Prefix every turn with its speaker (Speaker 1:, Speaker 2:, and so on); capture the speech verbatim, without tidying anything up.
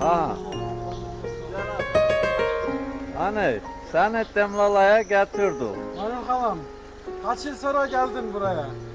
Speaker 1: Aha. Hani sen Temlala'ya getirdim.
Speaker 2: Mayın halam, kaç yıl sonra geldin buraya?